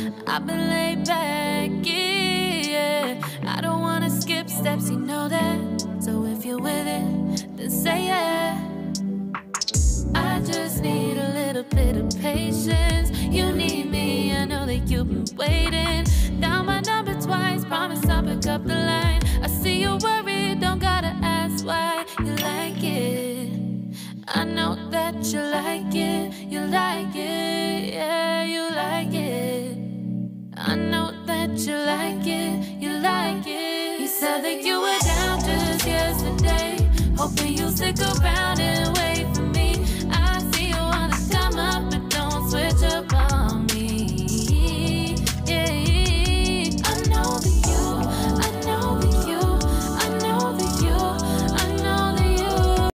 I've been laid back, yeah. I don't wanna skip steps, you know that. So if you're with it, then say yeah. I just need a little bit of patience. You need me, I know that you've been waiting. Down my number twice, promise I'll pick up the line. I see you worried, don't gotta ask why. You like it, I know that you like it. You like it, yeah, you like it. I know that you like it, you like it. You said that you were down just yesterday, hoping you'll stick around